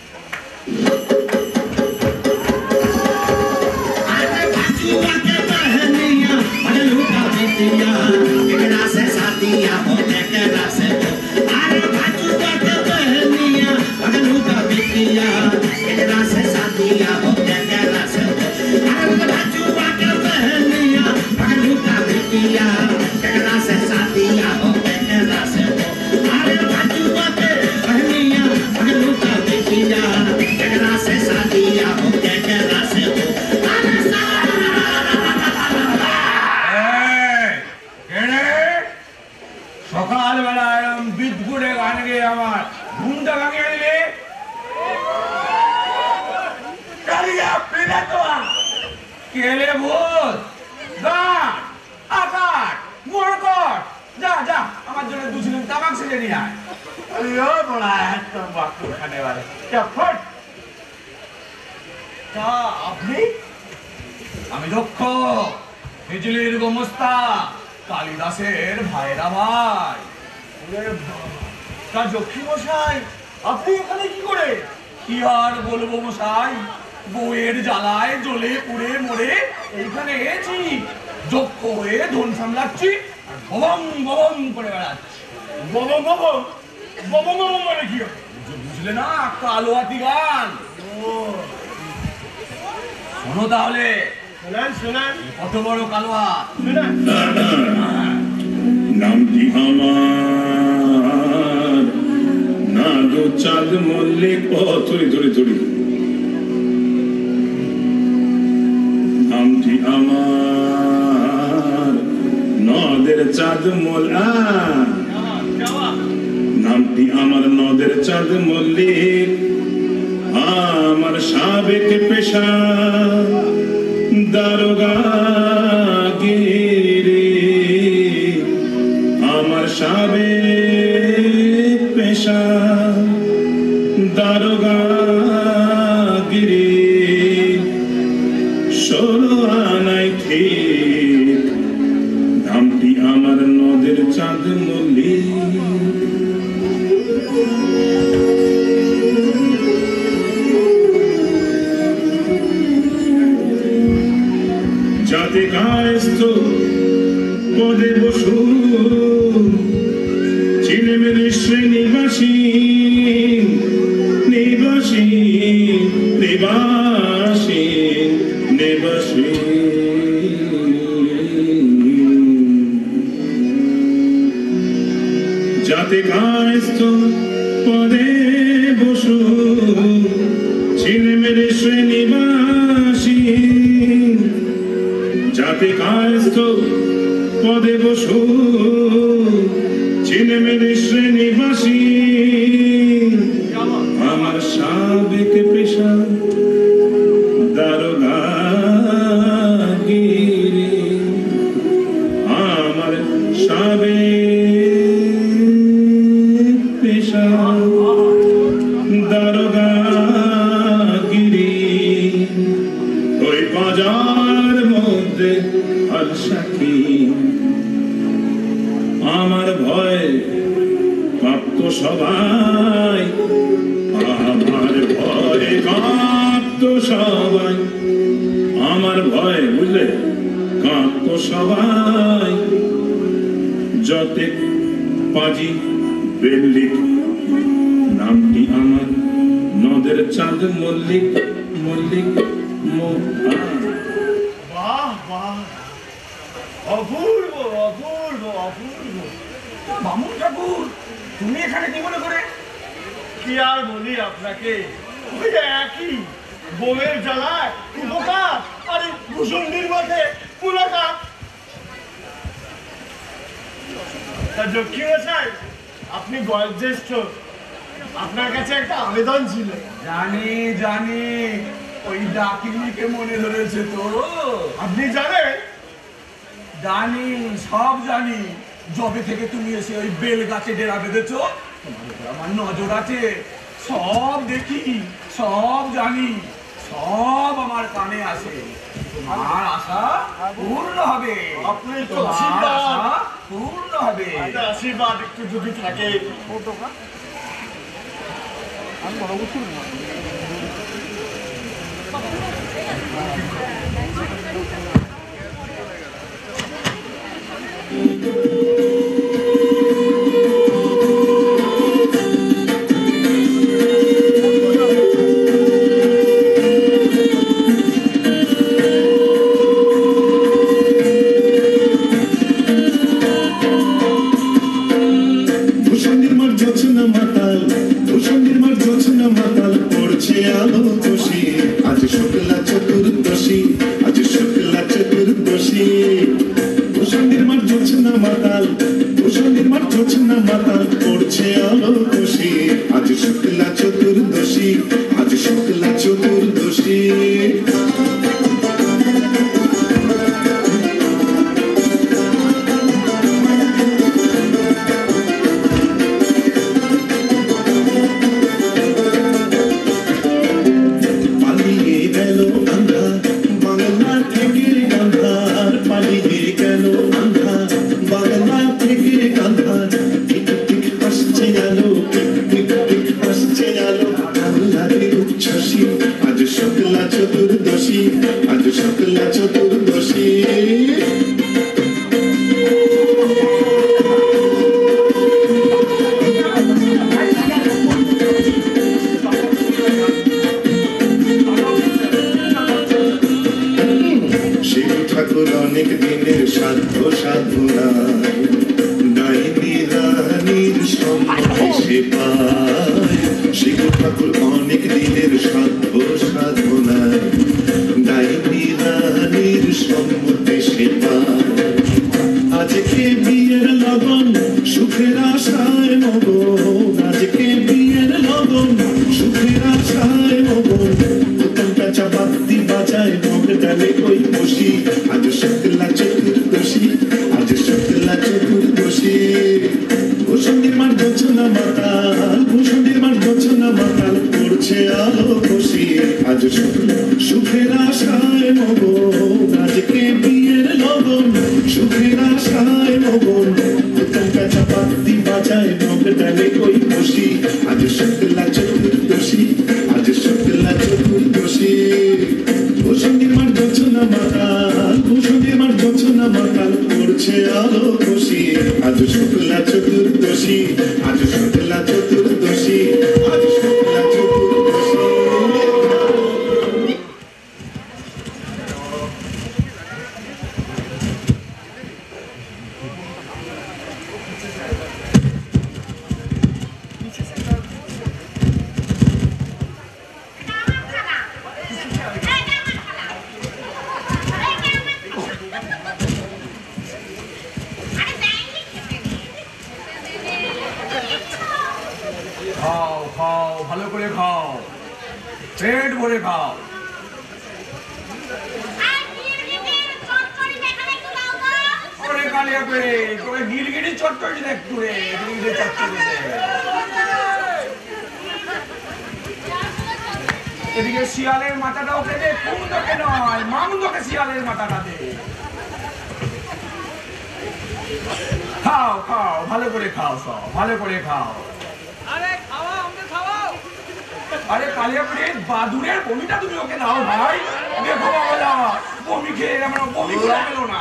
एकरा से शादियां होते एकरा से अरे भाजुआ के बहनिया बगलू का बिटिया एकरा से शादियां होते एकरा से अरे भाजुआ के बहनिया बगलू का बिटिया एकरा से शादियां होते एकरा से अरे भाजुआ के बहनिया बगलू का बिटिया एकरा से शादियां होते एकरा से সকাল বেলা এরকম বিদ্যুটে গান গেয়ে আমার ঘুমটা ভাঙিয়ে দিলে কালিয়া পেলে তো কেলে ভূত গান আকাট মোড়কট যা যা আমার জন্য দুশিলেন তামাক সেজে নিয়ে আয় अरे ओ बड़ा एकदम वाकू खाने वाले क्या फट क्या আপনি আমি দক্ষ বিজলির গোমস্তা কালিদাসের ভাইরা ভাই তা যক্ষী মশাই আপনি এখানে কি করে কি আর বলবো মশাই বউয়ের জ্বালায় জ্বলে পুড়ে মরে এইখানে এসেছি যক্ষ হয়ে ধন সামলাচ্ছি আর ববম ববম করে বেড়াচ্ছি ববম ববম ববম ববম মানে কি বুঝলে না কালোয়াতি গান শোনো তাহলে শোনান কত বড় কালোয়া নামটি আমার নাদু চাঁদ মল্লিক থরি থরি থরি নামটি আমার নদের চাঁদ নামটি আমার নদের চাঁদ মল্লিক আমার সাবেক পেশা দারোগা গিরি আমার সাবেক পেশা দারোগা গিরি 16 আনাই ঠিক নামটি আমার নদের চাঁদ মল্লিক যাতে কায়স্থ পদে বসু চিনেমেরে শ্রেণীবাসী নিবাসী নিবাসী নিবাসী যাতে কায়স্থ পদে বসু চিনেমেরে শ্রেণীবাসী যাতে কায়স্থ পদে বসু চিনেমেরে শ্রেণীবাসী আমার সাবেক পেশা দারোগাগিরি আমার সাবেক পেশা দারোগাগিরি ওই বাজার মধ্যে আলসাকি আমার ভয় কাঁপত সবাই আমার ভয়ে কাঁপত সবাই আমার ভয় বুঝলে কাঁপত সবাই যতে পাজি বেল্লিক নামটি আমার নদের চাঁদ মল্লিক মল্লিক বাহ বাহ, অপূর্ব অপূর্ব অপূর্ব। বামুন ঠাকুর, তুমি এখানে কি মনে করে? কি আর বলি আপনাকে, ওই একই বউয়ের জ্বালায় উপকার আর এই ভূষুন্ডির মাঠে মুলাকাত। তা দক্ষিণ মশাই, আপনি বয়োজ্যেষ্ঠ, আপনার কাছে একটা আবেদন ছিল। জানি জানি, ওই ডাকিনীকে মনে ধরেছে তো? আপনি জানেন? জানি, সব জানি। যবে থেকে তুমি এসে ওই বেল গাছে ডেরা বেঁধেছো, তোমার উপর আমার নজর আছে। সব দেখি, সব জানি, সব আমার কানে আসে। তোমার আশা পূর্ণ হবে, আপনি তো তোমার আশীর্বাদ। আশা পূর্ণ হবে। আপনার আশীর্বাদ একটু যদি থাকে। ভূষুন্ডির মাঠ জোছনা মাতাল, ভূষুন্ডির মাঠ জোছনা মাতাল, পড়ছে আলো খুশি। আজ শুক্লা চতুর্দশী, আজ শুক্লা চতুর্দশী। ভূষুন্ডির মাঠ জোছনা মাতাল, ভূষুন্ডির মাঠ জোছনা মাতাল, পড়ছে আলো খুশি। আজ শুক্লা চতুর্দশী, আজ শুক্লা চতুর্দশী। পালিয়ে গেল আন্ধার বাংলা থেকে গান্ধার, পালিয়ে গেল আন্ধার বাংলা থেকে গান্ধার। টিক টিক হাসছে আলো, টিক টিক হাসছে আলো, বাংলাকে উচ্ছ্বাসী। আজ শুক্লা চতুর্দশী, আজ শুক্লা চতুর্দশী। শিব ঠাকুর অনেক দিনের সাধ্য সাধনায়, ডাইনি রানীর সম্মতি সে পায়। শিব ঠাকুর অনেক দিনের সাধ্য সাধনায়, ডাইনি রানীর সম্মতি সে পায়। আজকে বিয়ের লগন সুখের আশায় মগন, আজকে বিয়ের লগন সুখের আশায় মগন। প্রথম কাঁচা বাদ্যি বাজায় মগ ডালে ওই বসি। আজ শুক্লা চতুর্দশী, আজ শুক্লা চতুর্দশী। ভূষুন্ডির মাঠ জোছনা মাতাল, ভূষুন্ডির মাঠ জোছনা মাতাল, পড়ছে আলো খুশি। আজ শুক্লা সুখের আশায় মগন, আজকে বিয়ের লগন সুখের আশায় মগন। প্রথম কাঁচা বাদ্যি বাজায় মগ ডালে ওই বসি। আজ শুক্লা চতুর্দশী, আজ শুক্লা চতুর্দশী। ভূষুন্ডির মাঠ জোছনা মাতাল, বসুন্ধীর মাঠ গছনা মাতাল করছে আলো খুশি আজ শুক্লা চতুর্দশী আজ শুক্লা চতুর্দশী আজ শুক্লা চতুর্দশী খাও খাও ভালো করে খাও পেট ভরে খাও ওরে কালিয়া করে তোরে গিরগিটি চটচটি দেখতু রে গিরগিটি চটচটি এদিকে শিয়ালের মাথাটাও কেটে কুমুদকে নয় মামুদকে শিয়ালের মাথাটা দে খাও খাও ভালো করে খাও সব ভালো করে খাও আরে কালিয়া করে বাদুরের বমিটা তুমি ওকে দাও ভাই দেখো বাবা বমি খেয়ে আমরা বমি করে গেল না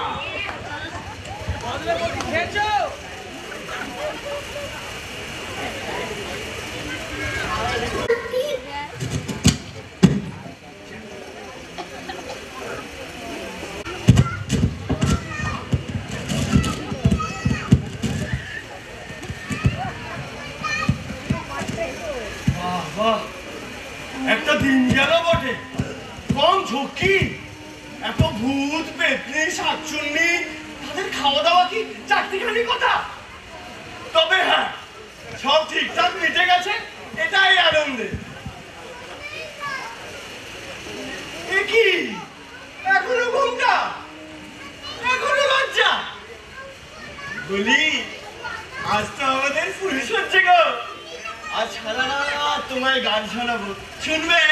একটা দিন গেল বটে কম ঝুঁকি এত ভূত পেতনি শাকচুন্নি তাদের খাওয়া দাওয়া কি চারটিখানি কথা তবে হ্যাঁ সব ঠিকঠাক মিটে গেছে এটাই আনন্দে কি এখনো ঘুমটা এখনো লজ্জা বলি আজ তো আমাদের পুলিশ হচ্ছে গো আজ সারা রাত তোমায় গান শোনাবো শুনবে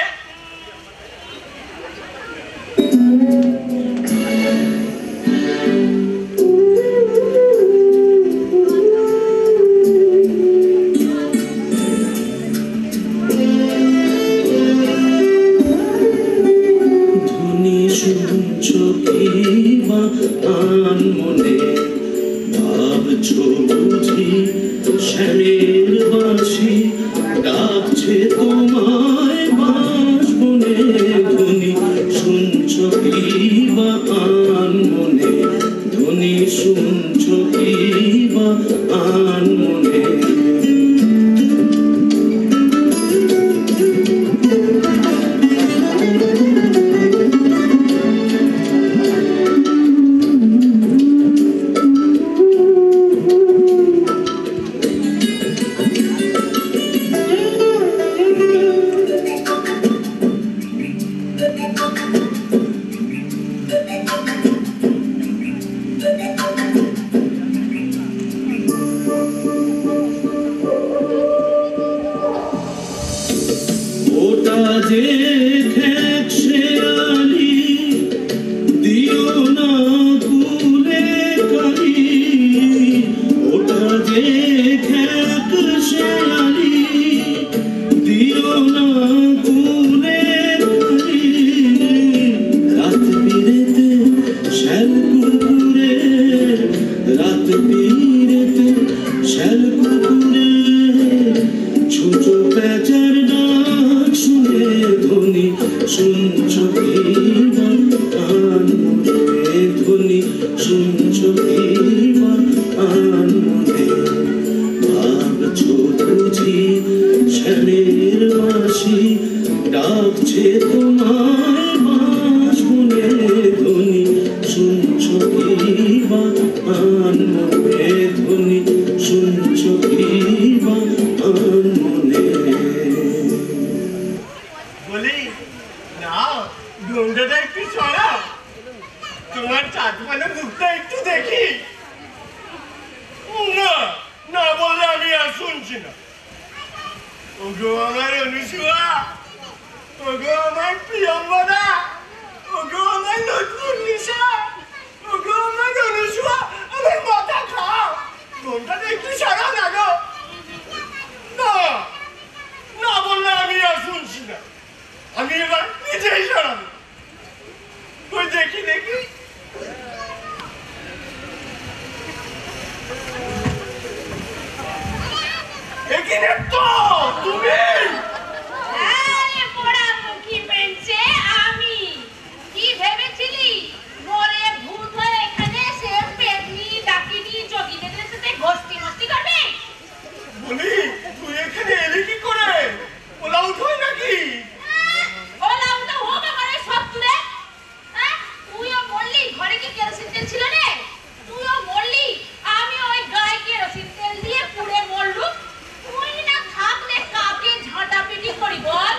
ধ্বনি শুনছো কি বা আন মনে ভাবছো বুঝি শ্যামের বাঁশি ডাকছে তোমায় বাঁশবনে ধ্বনি শুনছো কি বা আন মনে ধ্বনি শুনছো কি বা আন মনে তেল ছিল রে, তুইও মরলি, আমি ওই গায়ে কেরোসিন তেল দিয়ে পুড়ে মরলুম। তুই না থাকলে কাকে ঝাঁটাপিটি করি বল?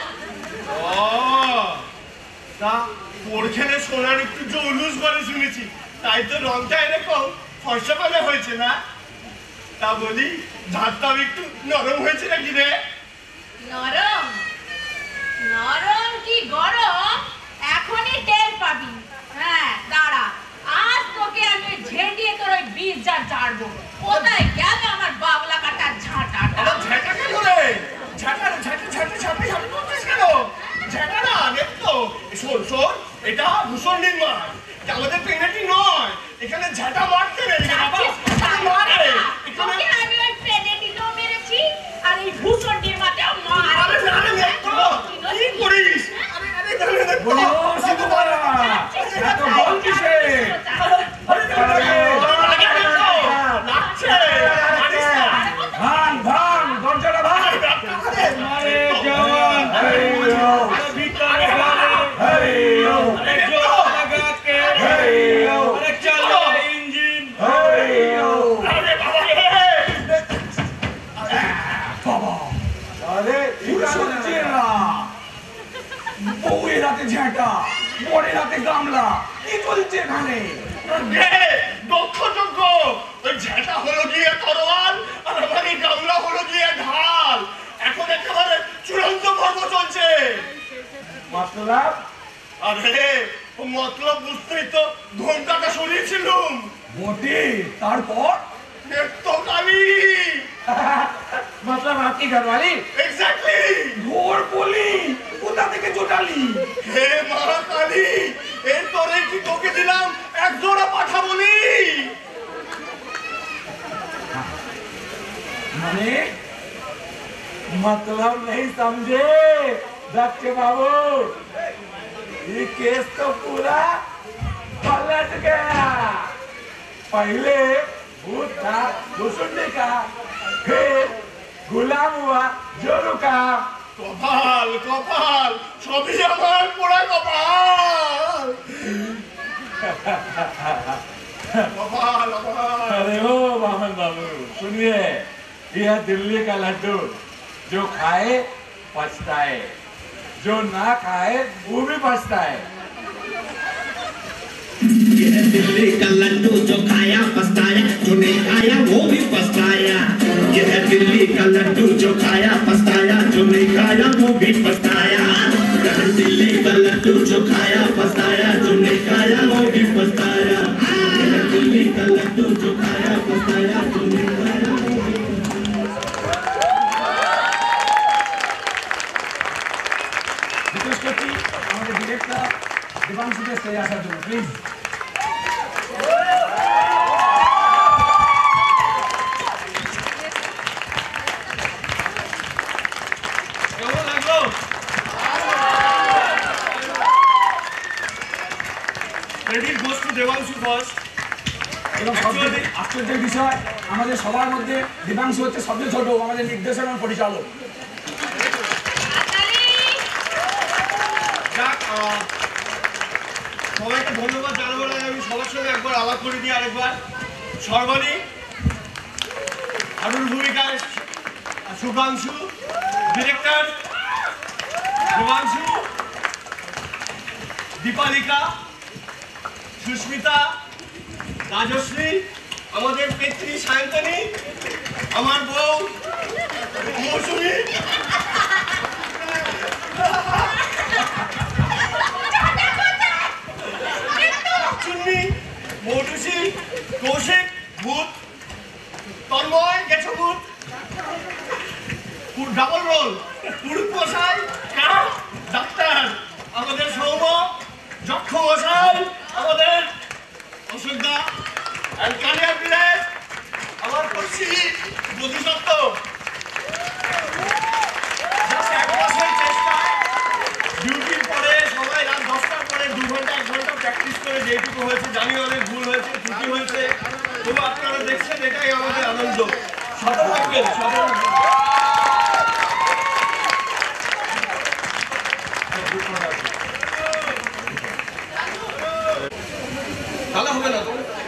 তা ওর খেলে সোনার একটু জৌলুস বলে শুনেছি, তাই তো রংটা এরকম ফর্সা পালে হয়েছে না? তা বলি ঝাঁটটাও একটু নরম হয়েছে নাকি রে? নরম নরম কি গরম এখনই টের পাবি। হ্যাঁ দাঁড়া, আজ তোকে আমি ঝেঁটিয়ে তোর ওই বীজ যা ঝাড়বো। কোথায় গেল আমার বাবলা কাটার ঝাঁটাটা? ঝাঁটা কেন রে? ঝাঁটা ঝাঁটা ঝাঁটা ঝাঁটা ঝাঁটা করছিস কেন? ঝাঁটা না দেখ তো, শোন শোন, এটা ভূষণের মাঠ, আমাদের পেনাল্টি নয়, এখানে ঝাঁটা মারতে নেই বাবা। মারে তোকে আমি ওই পেনাল্টিও মেরেছি আর এই ভূষণের মাঠেও মার। আরে না রে দেখ তো কি করিস? আরে আরে জানে দেখ তো সিধু মারা এত বল কিসে? ভাঙ ভাঙ দরজাটা ভাঙ। আরে জওয়ান হেইও ভিতরে হেইও জোর লাগাকে হেইও আরে চলো ইঞ্জিন হেইও। আরে বাবা রে বাবা, আরে শুনছি না, বউয়ের হাতে ঝাঁটা, বরের হাতে গামলা, কি চলছে এখানে? দক্ষযোগ্য, ওই ঝাঁটা হলো গিয়ে তরোয়াল আর আমার এই গামলা হলো গিয়ে ঢাল। এখন একেবারে চূড়ান্ত পর্ব চলছে। মতলব? আরে ও মতলব বুঝতেই তো ঘোমটাটা সরিয়েছিলুম। মোটি তারপর তো কালি मतलब आपकी घरवाली? Exactly. ঘোর বলি, কোথা থেকে জোটালি? হে মা কালী, এর তোরে কি তোকে দিলাম এক জোড়া পাঠা বলি। মানে मतलब नहीं समझे दक्ष बाबू, ये केस तो पूरा पलट गया। पहले भूत था भूषुंडी का, फिर गुलाम हुआ जोरू का। कपाल कपाल सभी আমার পোড়া কপাল। कपाल कपाल। अरे ओ बामन बाबू सुनिए, यह दिल्ली का लड्डू, जो खाए पछताए, जो ना खाए वो भी पछताए। यह दिल्ली का लड्डू, जो खाया पछताया, जो नहीं खाया वो भी पछताया। यह दिल्ली का लड्डू, जो खाया पछताया, जो नहीं खाया वो भी पछताया। यह दिल्ली का लड्डू, जो खाया पछताया, जो नहीं खाया वो भी पछताया। यह दिल्ली का लड्डू, जो खाया पछताया, जो नहीं खाया वो भी আমাদের ডিরেক্টর দেবাংশুকে স্টেজে আসার জন্য প্লিজ। কেমন লাগলো? Credit goes to Debangshu first. এবং সবচেয়ে আশ্চর্যের বিষয়, আমাদের সবার মধ্যে দেবাংশু হচ্ছে সবচেয়ে ছোট, আমাদের নির্দেশক এবং পরিচালক। সবাইকে ধন্যবাদ জানাবার আগে আমি সবার সঙ্গে একবার আলাপ করে দিই আরেকবার। সর্বাণী, আরুর ভূমিকায় শুভাংশু, ডিরেক্টর শুভাংশু, দীপালিকা, সুস্মিতা, রাজশ্রী, আমাদের পেত্রী সায়ন্তনী, আমার বউ মৌসুমী, মৌটুসি, কৌশিক, ভূত, তন্ময়, গেছো ভূত, ডাবল রোল, পুরুষ মশাই, ডাক্তার, আমাদের সৌম, যক্ষ মশাই, আমাদের অসুবিধা, কালিয়া বিলেজ, আমার করছি বোধিসত্ত্ব। এক মাসের চেষ্টায় ডিউটির পরে সবাই রাত 10টার পরে 2 ঘন্টা 1 ঘন্টা প্র্যাকটিস করে যেটুকু হয়েছে, জানি অনেক ভুল হয়েছে, ত্রুটি হয়েছে, তবু আপনারা দেখছেন, এটাই আমাদের আনন্দ। সতর্ক থাকবেন, সতর্ক তাহলে হবে না তো।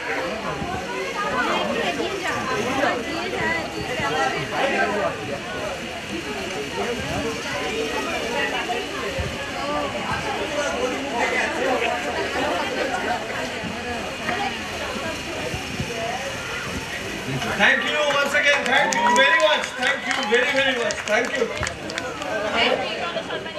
Thank you once again. Thank you very much. Thank you very much. Thank you. Thank you.